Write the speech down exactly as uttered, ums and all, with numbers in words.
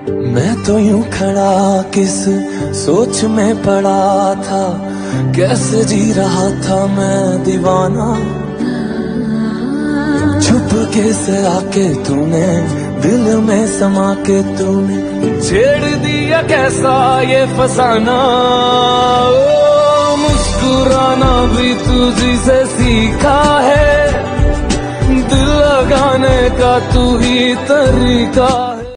मैं तो यूं खड़ा किस सोच में पड़ा था, कैसे जी रहा था मैं दीवाना। छुप के से आके तूने दिल में समा के तूने छेड़ दिया कैसा ये फसाना। ओ मुस्कुराना भी तुझी से सीखा है, दिल लगाने का तू ही तरीका।